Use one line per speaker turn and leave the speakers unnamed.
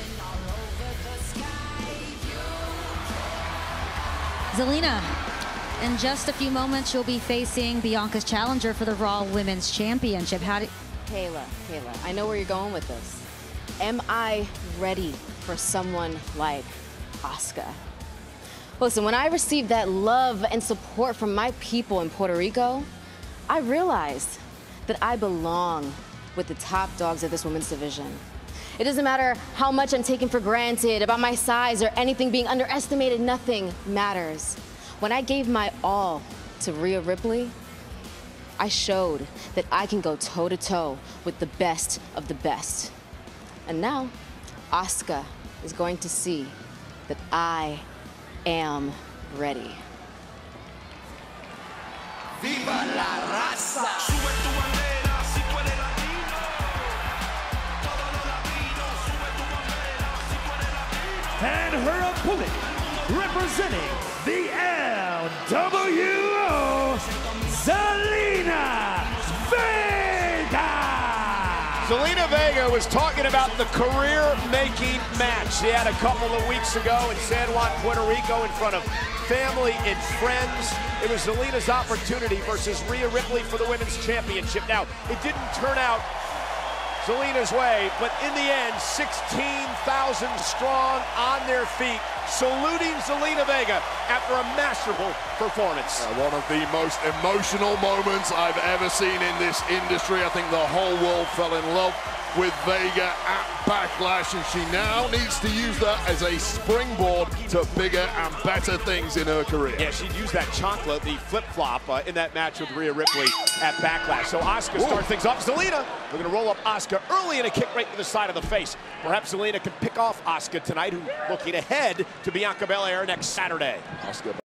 Zelina, in just a few moments, you'll be facing Bianca's challenger for the Raw Women's Championship.
Kayla, I know where you're going with this. Am I ready for someone like Asuka? Listen, when I received that love and support from my people in Puerto Rico, I realized that I belong with the top dogs of this women's division. It doesn't matter how much I'm taken for granted about my size or anything being underestimated, nothing matters. When I gave my all to Rhea Ripley, I showed that I can go toe-to-toe with the best of the best. And now, Asuka is going to see that I am ready.
Viva la raza!
And her opponent, representing the LWO, Zelina Vega!
Zelina Vega was talking about the career-making match she had a couple of weeks ago in San Juan, Puerto Rico, in front of family and friends. It was Zelina's opportunity versus Rhea Ripley for the Women's Championship. Now, it didn't turn out Zelina's way, but in the end, 16,000 strong on their feet, saluting Zelina Vega after a masterful performance.
One of the most emotional moments I've ever seen in this industry. I think the whole world fell in love with Vega at Backlash, and she now needs to use that as a springboard to bigger and better things in her career.
Yeah, she'd use that chocolate, the flip-flop, in that match with Rhea Ripley at Backlash. So Asuka starts things up. Zelina, we're going to roll up Asuka early and a kick right to the side of the face. Perhaps Zelina can pick off Asuka tonight, who's looking ahead to Bianca Belair next Saturday.
Asuka